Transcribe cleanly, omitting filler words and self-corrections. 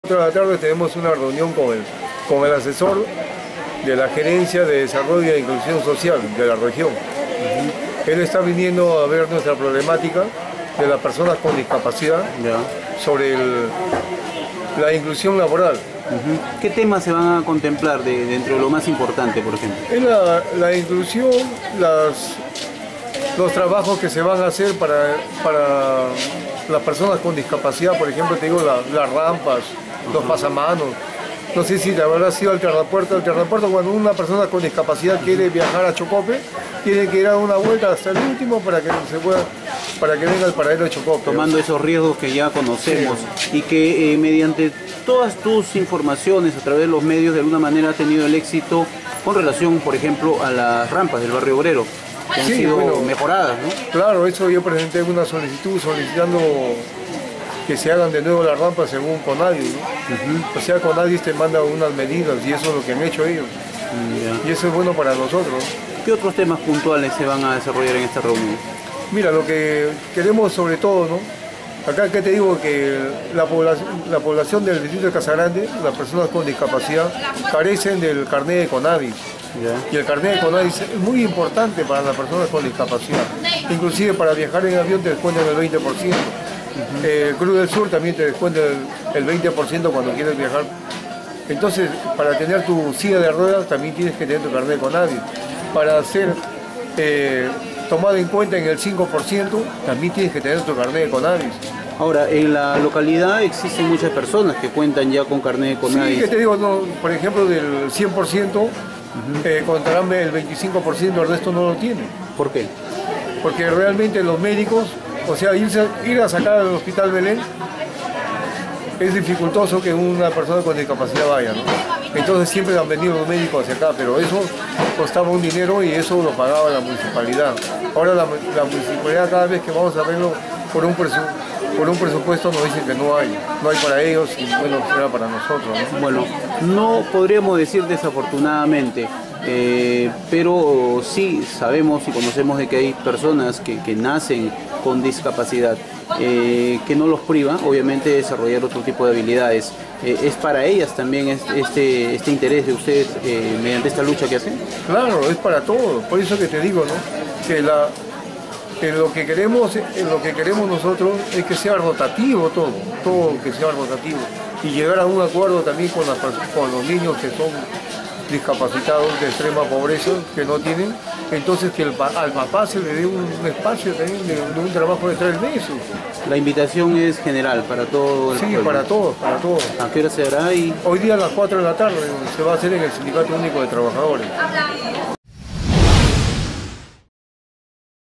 4 de la tarde tenemos una reunión con el asesor de la Gerencia de Desarrollo e Inclusión Social de la región. Él está viniendo a ver nuestra problemática de las personas con discapacidad sobre la inclusión laboral. ¿Qué temas se van a contemplar dentro de lo más importante, por ejemplo? Es la inclusión, los trabajos que se van a hacer para las personas con discapacidad, por ejemplo, te digo, las rampas, los pasamanos. No sé si te habrá sido el terrapuerto. El terrapuerto, cuando una persona con discapacidad quiere viajar a Chocope, tiene que ir a una vuelta hasta el último para que venga al paradero de Chocope. Tomando esos riesgos que ya conocemos, sí. Y que mediante todas tus informaciones a través de los medios de alguna manera ha tenido el éxito con relación, por ejemplo, a las rampas del barrio obrero, que han sido mejoradas, ¿no? Claro, eso yo presenté una solicitud solicitando que se hagan de nuevo las rampas según Conadis, ¿no? O sea, Conadis te manda unas medidas y eso es lo que han hecho ellos. Y eso es bueno para nosotros. ¿Qué otros temas puntuales se van a desarrollar en esta reunión? Mira, lo que queremos sobre todo, ¿no? Acá que te digo que la población del distrito de Casagrande, las personas con discapacidad, carecen del carnet de Conadis. Y el carnet de Conadis es muy importante para las personas con discapacidad. Inclusive para viajar en avión te descuentan el 20%. Cruz del Sur también te descuenta el 20% cuando quieres viajar. Entonces, para tener tu silla de ruedas también tienes que tener tu carnet de Conadis. Para ser tomado en cuenta en el 5%, también tienes que tener tu carnet de Conadis. Ahora, en la localidad existen muchas personas que cuentan ya con carnet de Conadis. Sí, que te digo, no, por ejemplo, del 100%, contarán el 25%, el resto no lo tiene. ¿Por qué? Porque realmente los médicos, o sea, ir a sacar al Hospital Belén es dificultoso que una persona con discapacidad vaya, ¿no? Entonces siempre han venido los médicos hacia acá, pero eso costaba un dinero y eso lo pagaba la municipalidad. Ahora la municipalidad, cada vez que vamos a verlo por un presupuesto, nos dicen que no hay para ellos y bueno, será para nosotros, ¿no? Bueno, no podríamos decir desafortunadamente, pero sí sabemos y conocemos de que hay personas que nacen con discapacidad, que no los priva, obviamente, de desarrollar otro tipo de habilidades. ¿Es para ellas también este interés de ustedes mediante esta lucha que hacen? Claro, es para todos, por eso que te digo, ¿no? Que lo que queremos nosotros es que sea rotativo todo que sea rotativo y llegar a un acuerdo también con los niños que son discapacitados de extrema pobreza, que no tienen, entonces que al papá se le dé un espacio también de un trabajo de 3 meses. La invitación es general para todo el pueblo. para todos. ¿A qué hora se hará? Hoy día a las 4 de la tarde se va a hacer en el Sindicato Único de Trabajadores.